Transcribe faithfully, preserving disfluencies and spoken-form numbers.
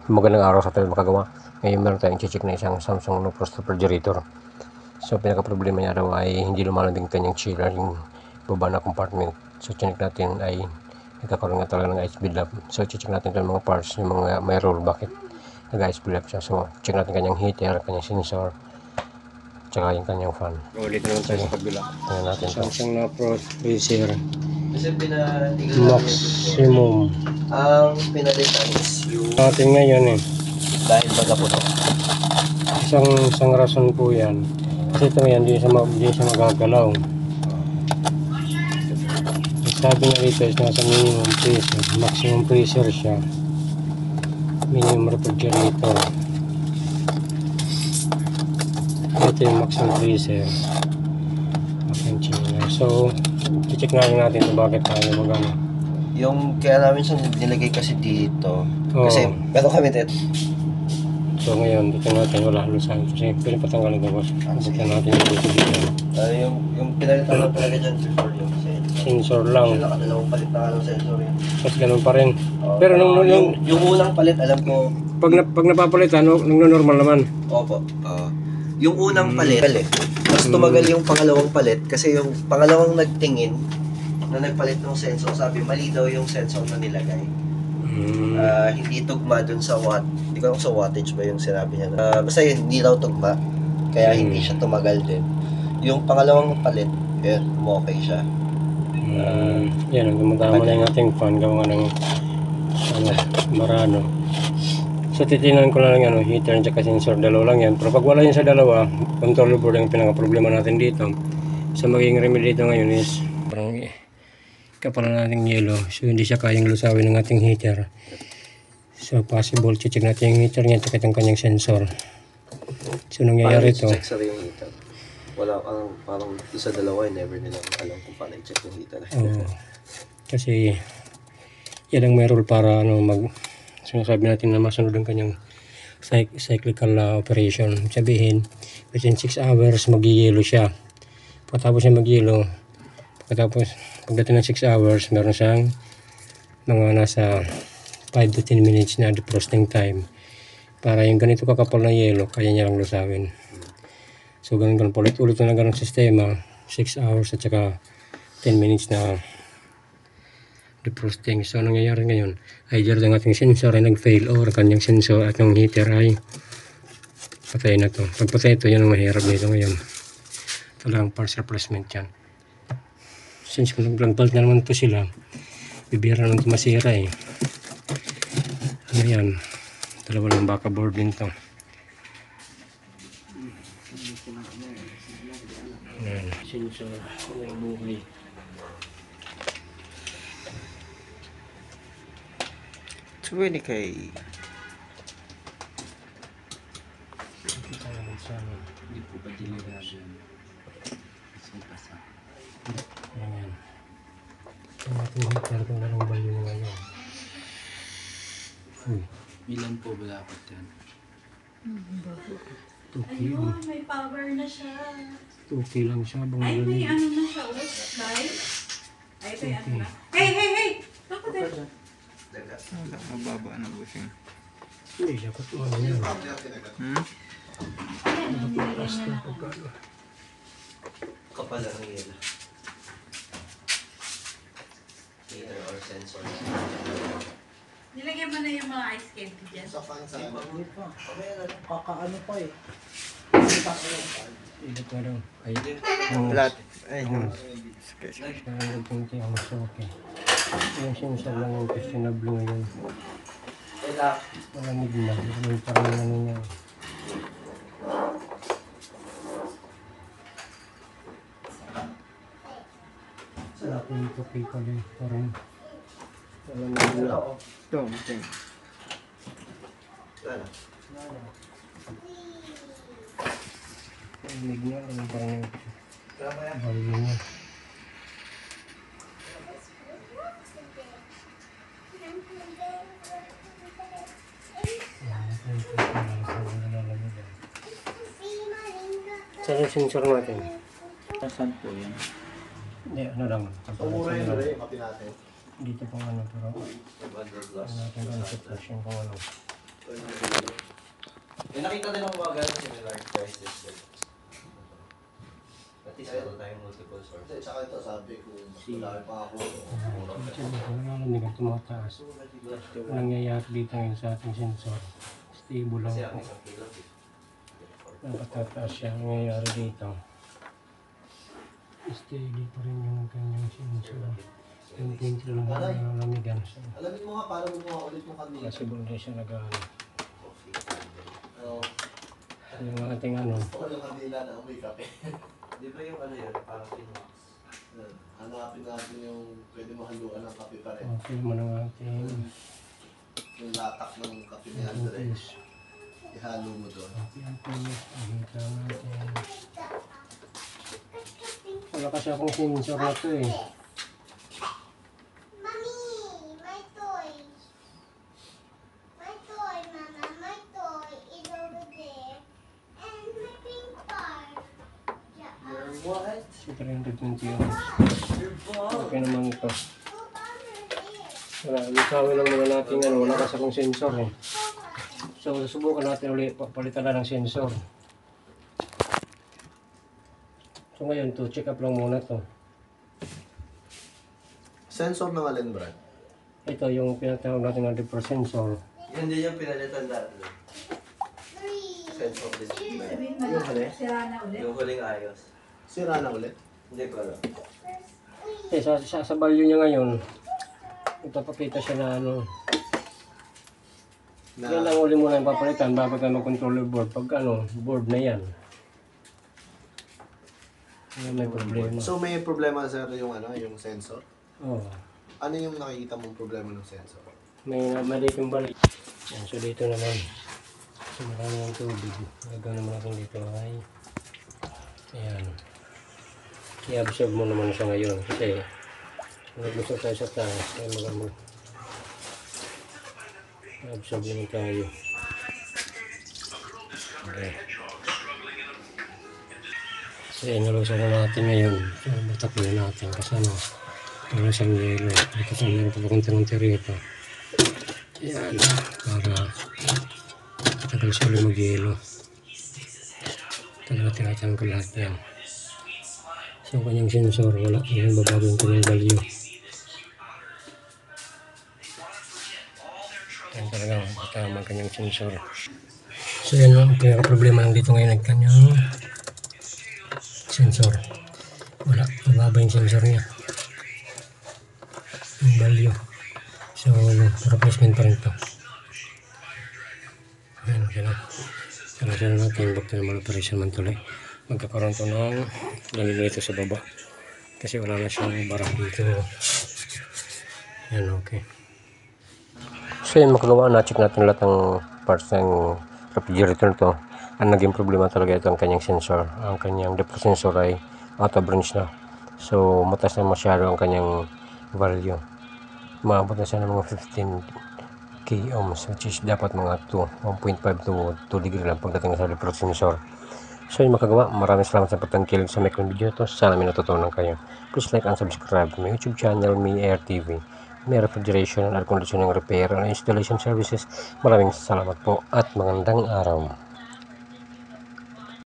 Magandang araw sa ating makagawa. Ngayon meron tayong check na isang Samsung no-frost refrigerator. So pinaka problema niya daw ay hindi lumalanding kanyang chiller, yung baba na compartment. So check natin ay nagkakaroon nga talaga ng ice buildup. So check natin yung mga parts, yung mga may roll, bakit nag-ice buildup siya. So check natin kanyang heater, kanyang sensor, tsaka yung kanyang fan. Ulit naman tayo sa kabila. Tingnan natin ito. Samsung no-frost freezer Kasi pinatigal maximum. Ang pinalitan is yung Natin ngayon eh. dahil baga po ito. Isang, isang rason po yan. Kasi ito yan, hindi siya, hindi siya magagalaw. Sabi nga dito is nasa minimum freezer. Maximum freezer siya. Minimum refrigerator. Ito yung maximum freezer. Aking chiller. So, i-check natin natin ito bakit tayo magano. Yung kaya namin siya nilagay kasi dito. Oo. Kasi meron kami dito. So ngayon, dito natin wala halusan. Kasi pwede patanggalin ito boss. Dito natin yung dito dito. Uh, yung, yung pinalitan lang talaga dyan before yung sensor. Sensor lang. Kasi nakadalawang palit na ng sensor yun. Tapos ganun pa rin. Uh, Pero nung, nung, yung, yung unang palit, alam ko. Pag, na, pag napapalitan, no, normal naman. Opo. Uh, yung unang Hmm. palit, palit. Tapos tumagal yung pangalawang palit. Kasi yung pangalawang nagtingin, na nagpalit ng sensor, sabi mali daw yung sensor na nilagay. Hmm. Uh, hindi tugma dun sa watt. Hindi ko alam sa wattage ba yung sinabi niya. Uh, basta yun, hindi daw tugma. Kaya Hmm. hindi siya tumagal din. Yung pangalawang palit, yun, okay siya. Uh, yan, ang gumatama na yung ating fan. Gawa nga ng ano, Marano. So titinan ko lang yung ano, heater at sensor. Dalawa lang yan. Pero pag wala yun sa dalawa, controller board ang pinaka-problema natin dito. So magiging remedy dito ngayon is parang kapalan natin yelo. So hindi siya kayang lusawin ng ating heater. So possible, check natin yung heater niya at yung kanyang sensor. So nangyayari ito. Check sa yung heater. Wala, parang, parang isa dalawa, never nilang alam kung paano i-check yung heater. Oo. Kasi yan ang may rule para ano, mag sinasabi natin na masunod ang kanyang cyclical uh, operation. Sabihin, within six hours mag-yelo siya. Pagkatapos siya mag-yelo, pagkatapos pagdating ng six hours, meron siyang mga nasa five to ten minutes na defrosting time. Para yung ganito kakapal na yelo, kaya niya lang lusawin. So ganun ganun, ulit-ulit na ganun sistema, six hours at saka ten minutes na defrosting. So nangyayari ngayon, either ang ating sensor ay nag-fail or kanyang sensor at yung heater ay patay na to. Pag patay ito, yun ang mahirap nito ngayon. Talagang parts replacement yan. Since kung nag-balt na naman ito sila, bibira naman ito masira eh. Ano yan? Dalawa lang baka board din ito. Ayan. Sensor, may buhay. So, pwede kay... Hindi po ba diligagan? Ayan. Ang ating heater kung anong value nyo ngayon. Uy. Ilan po ba dapat yan? Okay. Ayun, may power na siya. Okay lang siya. Bang Ay, may magaling. ano na siya. Wait, guys. Ay, may ano na. Hey, hey, hey! Bakit eh? Wala, mababa na busing. Hindi siya katuwa na yan. Hmm? Ayan, ang nilagay niya na. Kapal lang ng yelo. Heater or sensor. Nilagyan mo na yung mga ice candy dyan. Kakaano pa eh. Ito ko daw. Ay, Lahat. Ay, yun. Parang nagpunti ako sa okay. Yung sensor lang yung questionable ngayon. Malamig na. Yung parang ano niya. Sa akin ito kay pala eh. Parang malamig na. Ito, busing. Malamig na. Yung parang value niya. Saan yung sensor natin? Saan po yan? Hindi, ano lang. Pagpapasal lang. Dito pang ano, pero ano natin ang situation kung ano. Eh, nakita din ako mga ganun similar prices. At least meron tayong multiple sources. Hindi, tsaka ito sabi ko, mas malaki pa ako. Nalalamig at tumataas. Ang nangyayari dito ngayon sa ating sensor, stable lang Kasi ang po. isang kilo, eh. Napatataas siya. Ang nangyayari dito, steady pa rin yung kanyang sensor. Yung pinch lang ang nalamigan. So, Alamin mo nga, para gumawa ulit yung kanina. possible din siya nag-ano. Oo. Yung ating ano, Gusto ko yung kanila na amoy kape. Di ba yung ano yun, parang pinwax? Yan. Hanapin natin yung pwede mahaluan ng kape pa rin. okay mo ng ating Yung latak ng kape ni Andre. pinch. Ihalo mo doon. Okay, ang pinch. Pakita natin. Wala kasi akong sensor na ito eh. Mommy, my toy. My toy, Mama, my toy is over there. And my pink car. Yeah. Your what? Si three twenty yun. Okay naman ito. Go down there. Wala, isawin lang muna natin ano, wala kasi akong sensor eh. So, susubukan natin ulit, palitan na ng sensor. So ngayon, to check up lang muna to. Sensor ng alin, Brad? Ito yung pinatawag natin na deeper sensor. Yun din yung pinalitan dati. Three. Sense of this. Sabihin mo Yung huli? na, sira na ulit. Yung huling ayos. Sira na ulit? Hindi ko alam. Eh, sa, sa, sa value niya ngayon, ipapakita siya na ano. Na, Yan ang uli muna yung papalitan bago tayo mag-controller board. Pag ano, board na yan. Yan may problema. So may problema sir yung ano, yung sensor? Oh, Ano yung nakikita mong problema ng sensor? may maliit yung balik. Yan, so dito naman. So marami ng tubig. Gagawin naman natin dito ay ayan. I-absorb mo naman siya ngayon kasi kung gusto tayo sa taas ay mag i-absorb naman tayo. Okay. So inalusan na natin ngayon. So bataklan natin kasi ano para sa yelo. Ito sa meron pa konti-konti rito. Ayan. Para tagal siya ulit mag-yelo. Tagal tinatanggal lahat yan. So kanyang sensor wala. Ngayon babago yung kanyang value. Yan talagang matama ang kanyang sensor. So yan ang pinaka-problema lang dito ngayon ang kanyang sensor. Wala. Mababa yung sensor niya. Yung value. So replacement pa rin ito. Ayan. Okay na. Talaga na natin. Back to normal operation man tuloy. Magkakaroon ito ng lamig dito sa baba. Kasi wala na siyang barang dito. Ayan. Okay. So yun makagawa na. Check natin lahat ng parts ng refrigerator nito. Ang naging problema talaga ito ang kanyang sensor. Ang kanyang depth sensor ay out of range na. So mataas na masyado ang kanyang value. Maabot na siya ng mga fifteen k ohms which is dapat mga two, one point five to two degree lang pagdating sa depth sensor. So yun makagawa. Maraming salamat sa pagtangkilig sa micro video ito. Sana may natutunan kayo. Please like and subscribe to my YouTube channel, Mi Air T V. May refrigeration and air conditioning repair and installation services. Maraming salamat po at magandang araw.